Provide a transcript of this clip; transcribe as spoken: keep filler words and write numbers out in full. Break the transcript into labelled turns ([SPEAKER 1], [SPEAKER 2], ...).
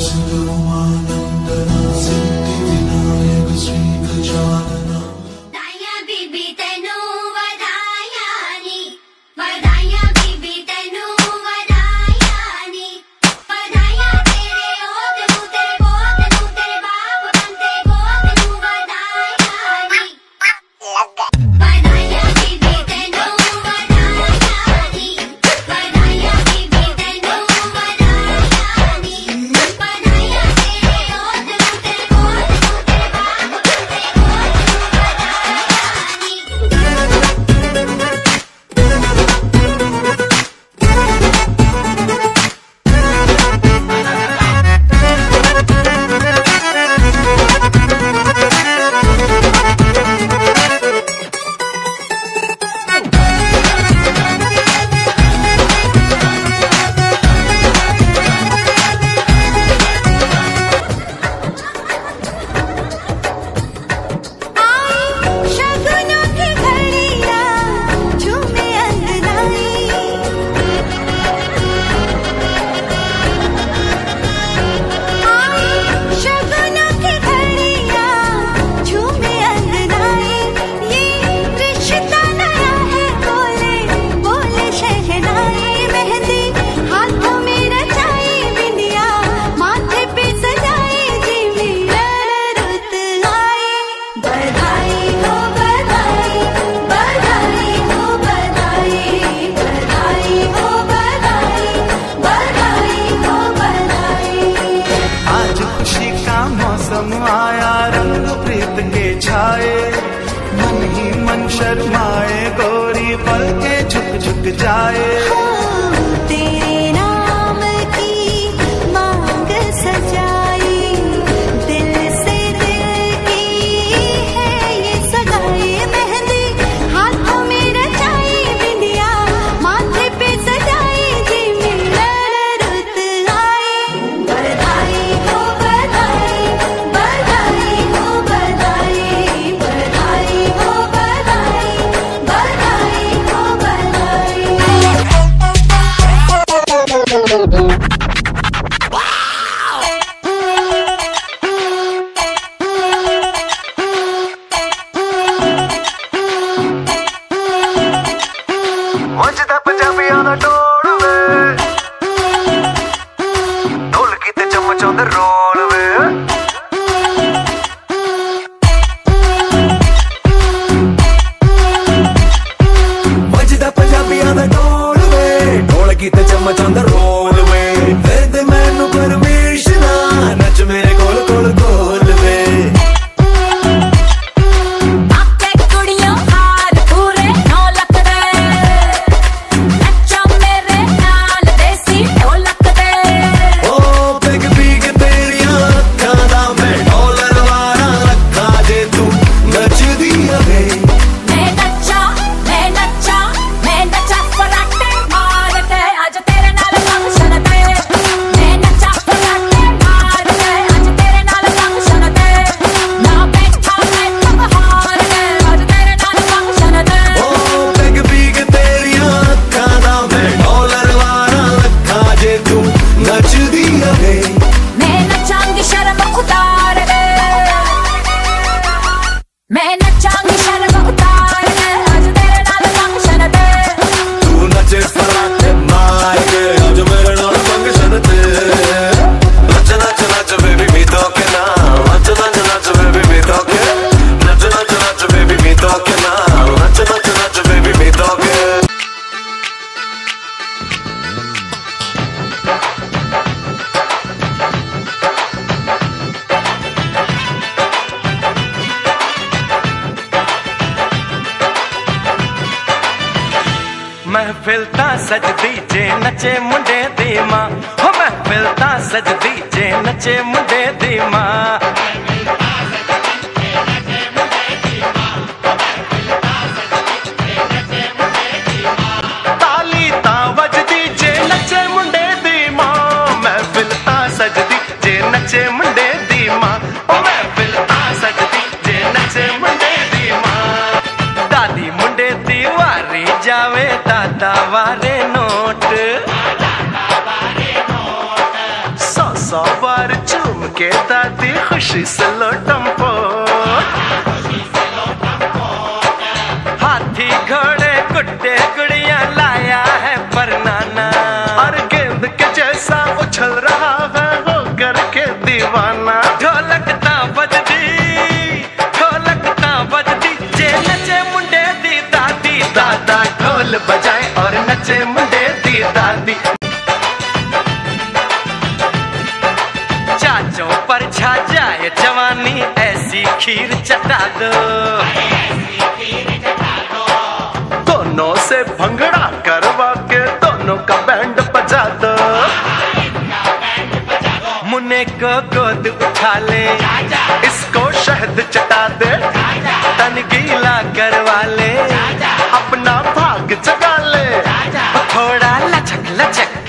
[SPEAKER 1] शर्माए गोरी पल के झुक झुक जाए।
[SPEAKER 2] तेरे नाम की मांग सजाई, दिल से दिल की है ये सगाई। मेहंदी हाथों में रचाई, बिंदिया माथे पे सजाई, जी मिलन रुत आई। बधाई हो बधाई, बधाई हो बधाई, बधाई हो बधाई, बधाई हो बधाई।
[SPEAKER 1] वजदा पंजाबियां दा टोल वे, ढोलकी ते चमचां दे रोल वे। वजदा पंजाबियां दा टोल वे, ढोलकी ते चमचां दे रोल वे। फिर ते मैनू परमिशन आ, नच मेरे कोल कोल कोल वे।
[SPEAKER 2] मैं नचांगी शर्म उतार के, आज तेरे नाल फंक्शन ते।
[SPEAKER 1] तू नचे फराटे मार के, आज मेरे नाल फंक्शन ते। नच नच नच बेबी मी तो के ना, नच नच नच बेबी मी तो के, नच नच नच बेबी मी तो के ना, नच नच नच बेबी मी तो के। महफिल ता सजदी जे नचे मुंडे दी मां, हो महफिल ता सजदी जे नचे मुंडे दी मां। ताली ता वजदी जे नचे मुंडे दी मां, महफिल ता सजदी जे नचे मुंडे दी मां, ओ महफिल ता सजदी जे नचे मुंडे दी मां। दादी मुंडे दी वारी जावे, दादा वारे नोट, सौ सौ बार चूम के दादी खुशी से लोटम पोट।
[SPEAKER 3] हाथी घोड़े गुड्डे गुड़िया लाया है परनाना,
[SPEAKER 1] और गेंद के जैसा उछल रहा है हो करके दीवाना।
[SPEAKER 3] ढोलक ता बजदी ढोलक ता बजदी जे नचे मुंडे दी दादी,
[SPEAKER 1] दादा ढोल बजाए और नचे मुंडे दी दादी।
[SPEAKER 3] चाचों पर छा जाए जवानी ऐसी खीर चटा दो,
[SPEAKER 1] दोनों से भंगड़ा करवा के दोनों का बैंड बजा दो।
[SPEAKER 3] मुन्ने को गोद उठा ले,
[SPEAKER 1] इसको शहद चटा दे,
[SPEAKER 3] तन गीला करवा ले,
[SPEAKER 1] अपना भाग जगा ले।
[SPEAKER 3] थोड़ा लचक लचक